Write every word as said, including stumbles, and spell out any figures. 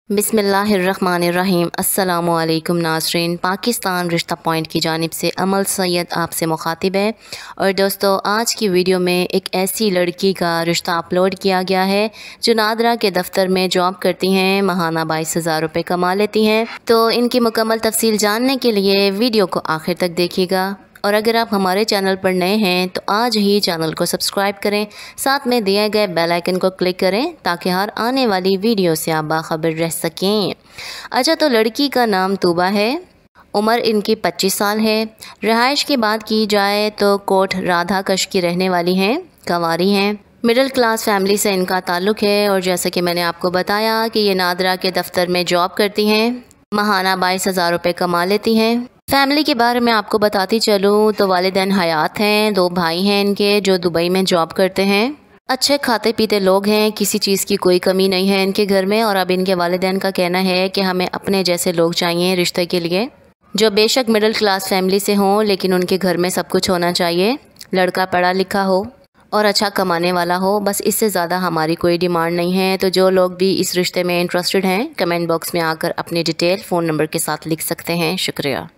बिस्मिल्लाहिर्रहमानिर्रहीम। अस्सलामुअलैकुम नाज़रीन, पाकिस्तान रिश्ता पॉइंट की जानिब से अमल सैयद आपसे मुखातिब है। और दोस्तों, आज की वीडियो में एक ऐसी लड़की का रिश्ता अपलोड किया गया है जो नादरा के दफ्तर में जॉब करती हैं, माहाना बाईस हज़ार रुपये कमा लेती हैं। तो इनकी मुकम्मल तफसील जानने के लिए वीडियो को आखिर तक देखिएगा। और अगर आप हमारे चैनल पर नए हैं तो आज ही चैनल को सब्सक्राइब करें, साथ में दिए गए बेल आइकन को क्लिक करें ताकि हर आने वाली वीडियो से आप बाखबर रह सकें। अच्छा, तो लड़की का नाम तूबा है, उम्र इनकी पच्चीस साल है। रिहाइश की बात की जाए तो कोट राधाकश की रहने वाली हैं, कंवारी हैं। मिडिल क्लास फैमिली से इनका ताल्लुक़ है और जैसे कि मैंने आपको बताया कि ये नादरा के दफ्तर में जॉब करती हैं, माहाना बाईस हज़ार रुपये कमा लेती हैं। फैमिली के बारे में आपको बताती चलूँ तो वालिदैन हयात हैं, दो भाई हैं इनके जो दुबई में जॉब करते हैं। अच्छे खाते पीते लोग हैं, किसी चीज़ की कोई कमी नहीं है इनके घर में। और अब इनके वालिदैन का कहना है कि हमें अपने जैसे लोग चाहिए रिश्ते के लिए, जो बेशक मिडिल क्लास फैमिली से हों लेकिन उनके घर में सब कुछ होना चाहिए। लड़का पढ़ा लिखा हो और अच्छा कमाने वाला हो, बस इससे ज़्यादा हमारी कोई डिमांड नहीं है। तो जो लोग भी इस रिश्ते में इंटरेस्टेड हैं, कमेंट बॉक्स में आकर अपनी डिटेल फ़ोन नंबर के साथ लिख सकते हैं। शुक्रिया।